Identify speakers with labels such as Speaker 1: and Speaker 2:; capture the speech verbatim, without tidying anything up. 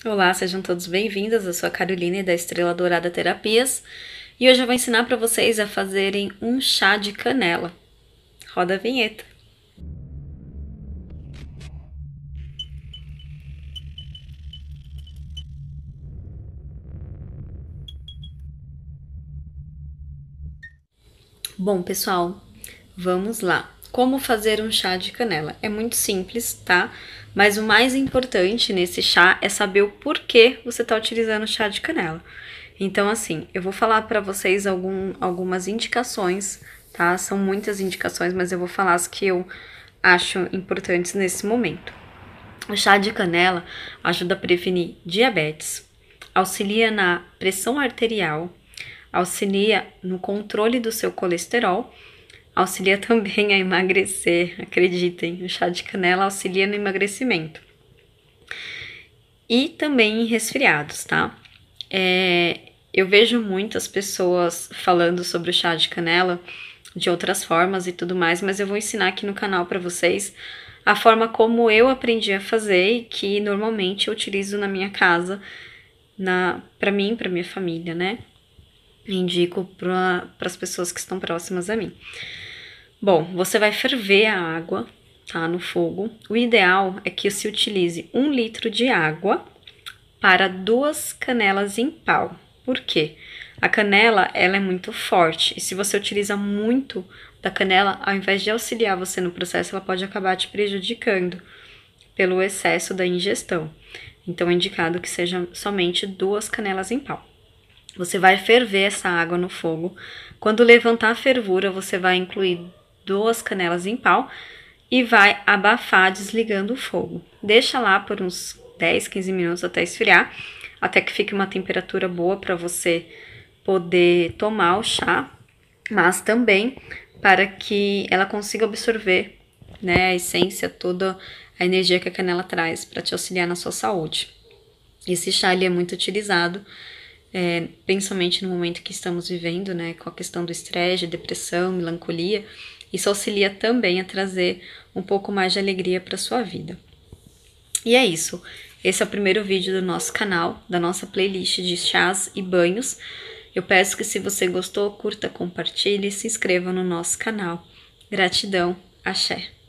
Speaker 1: Olá, sejam todos bem-vindos. Eu sou a Caroline da Estrela Dourada Terapias e hoje eu vou ensinar para vocês a fazerem um chá de canela. Roda a vinheta. Bom, pessoal, vamos lá. Como fazer um chá de canela? É muito simples, tá? Mas o mais importante nesse chá é saber o porquê você está utilizando chá de canela. Então, assim, eu vou falar para vocês algum, algumas indicações, tá? São muitas indicações, mas eu vou falar as que eu acho importantes nesse momento. O chá de canela ajuda a prevenir diabetes, auxilia na pressão arterial, auxilia no controle do seu colesterol, auxilia também a emagrecer, acreditem, o chá de canela auxilia no emagrecimento. E também em resfriados, tá? É, eu vejo muitas pessoas falando sobre o chá de canela de outras formas e tudo mais, mas eu vou ensinar aqui no canal para vocês a forma como eu aprendi a fazer e que normalmente eu utilizo na minha casa, na, para mim, para minha família, né? Indico para as pessoas que estão próximas a mim. Bom, você vai ferver a água, tá, no fogo. O ideal é que se utilize um litro de água para duas canelas em pau. Por quê? A canela, ela é muito forte e se você utiliza muito da canela, ao invés de auxiliar você no processo, ela pode acabar te prejudicando pelo excesso da ingestão. Então, é indicado que sejam somente duas canelas em pau. Você vai ferver essa água no fogo. Quando levantar a fervura, você vai incluir duas canelas em pau e vai abafar desligando o fogo. Deixa lá por uns dez, quinze minutos até esfriar, até que fique uma temperatura boa para você poder tomar o chá, mas também para que ela consiga absorver, né, a essência, toda a energia que a canela traz para te auxiliar na sua saúde. Esse chá ele é muito utilizado, é, principalmente no momento que estamos vivendo, né, com a questão do estresse, depressão, melancolia. Isso auxilia também a trazer um pouco mais de alegria para sua vida. E é isso. Esse é o primeiro vídeo do nosso canal, da nossa playlist de chás e banhos. Eu peço que se você gostou, curta, compartilhe e se inscreva no nosso canal. Gratidão, axé!